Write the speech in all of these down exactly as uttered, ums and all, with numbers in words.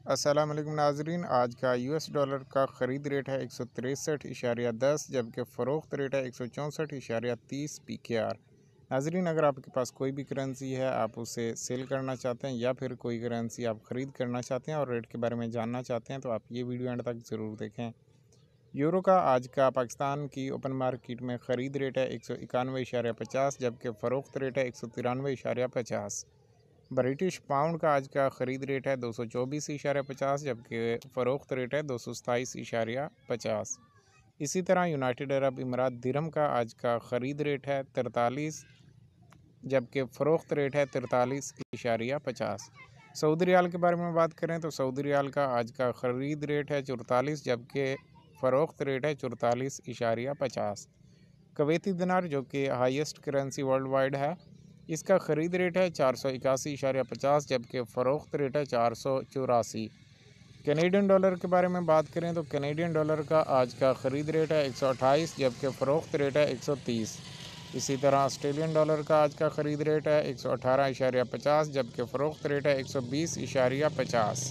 السلام علیکم ناظرین، آج کا یو ایس ڈالر کا خرید ریٹ ہے ایک سو تریسٹھ اشاریہ دس جبکہ فروخت ریٹ ہے ایک سو چونسٹھ اشاریہ تیس پی کے آر۔ ناظرین، اگر آپ کے پاس کوئی بھی کرنسی ہے، آپ اسے سیل کرنا چاہتے ہیں یا پھر کوئی کرنسی آپ خرید کرنا چاہتے ہیں اور ریٹ کے بارے میں جاننا چاہتے ہیں تو آپ یہ ویڈیو اینڈ تک ضرور دیکھیں۔ یورو کا آج کا پاکستان کی اوپن مارکیٹ میں خرید ریٹ ہے ایک سو اکانوے اشاریہ پچاس جبکہ فروخت ریٹ ہے ایک سو ترانوے اشاریہ پچاس۔ برٹش پاؤنڈ کا آج کا خرید ریٹ ہے دو سو چوبیس اشاریہ پچاس جبکہ فروخت ریٹ ہے دو سو ستائیس اشاریہ پچاس۔ اسی طرح یونائٹڈ عرب امارات درہم کا آج کا خرید ریٹ ہے ترتالیس جبکہ فروخت ریٹ ہے ترتالیس اشاریہ پچاس۔ سعودی ریال کے بارے میں بات کریں تو سعودی ریال کا آج کا خرید ریٹ ہے چورتالیس جبکہ فروخت ریٹ ہے چورتالیس اشاریہ پچاس۔ کویتی دینار جو کہ ہائیسٹ کرنسی ورلڈ وائڈ ہے، اس کا خرید ریٹ ہے چار سو اکاسی اشاریہ پچاس جبکہ فروخت ریٹ ہے چار سو چوراسی۔ کینیڈین ڈالر کے بارے میں بات کریں تو کینیڈین ڈالر کا آج کا خرید ریٹ ہے ایک سو اٹھائیس جبکہ فروخت ریٹ ہے ایک سو تیس۔ اسی طرح آسٹریلین ڈالر کا آج کا خرید ریٹ ہے ایک سو اٹھارہ اشاریہ پچاس جبکہ فروخت ریٹ ہے ایک سو بیس اشاریہ پچاس۔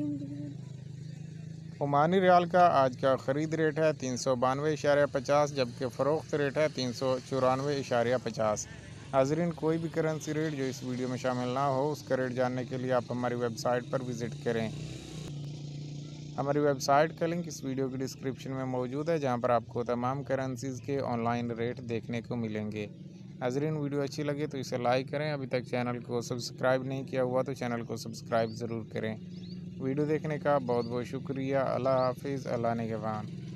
عمانی ریال کا آج کا خرید ریٹ ہے تین سو بانوے اشاریہ پچاس جبکہ فروخت ریٹ ہے تین سو چورانوے اشاریہ پچاس۔ ناظرین، کوئی بھی کرنسی ریٹ جو اس ویڈیو میں شامل نہ ہو اس کا ریٹ جاننے کے لیے آپ ہماری ویب سائٹ پر وزٹ کریں۔ ہماری ویب سائٹ کا لنک اس ویڈیو کی ڈسکرپشن میں موجود ہے، جہاں پر آپ کو تمام کرنسیز کے آن لائن ریٹ دیکھنے کو ملیں گے۔ ناظرین، ویڈیو اچھی لگے تو اسے لائک کریں، ابھی تک چینل کو سبسکرائب نہیں کیا ہوا تو چینل کو سبسکرائب ضرور کریں۔ ویڈیو دیکھنے کا بہت بہت شکریہ۔ اللہ حافظ، اللہ نگہبان۔